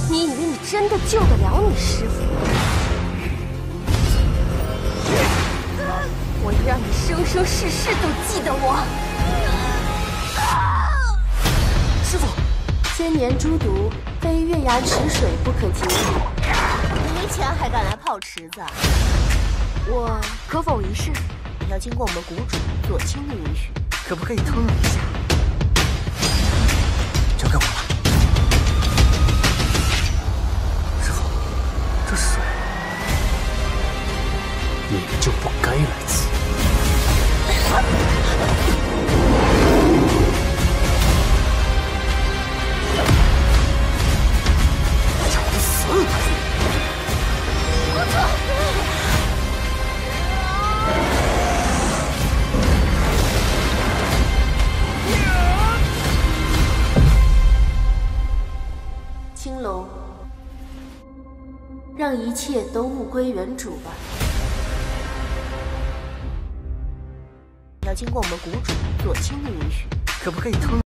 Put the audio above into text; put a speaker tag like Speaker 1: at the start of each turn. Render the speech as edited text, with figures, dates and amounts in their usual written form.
Speaker 1: 你以为你真的救得了你师傅？我让你生生世世都记得我。
Speaker 2: 师傅，
Speaker 1: 千年诸毒，非月牙池水不可解矣。
Speaker 3: 没钱还敢来泡池子？
Speaker 1: 我可否一试？
Speaker 3: 要经过我们谷主左倾的允许。
Speaker 2: 可不可以通融一下？交给我了。师傅，这水，你们就不该来此。找死！
Speaker 1: 青龙，让一切都物归原主吧。
Speaker 3: 要经过我们谷主左倾的允许。
Speaker 2: 可不可以通融？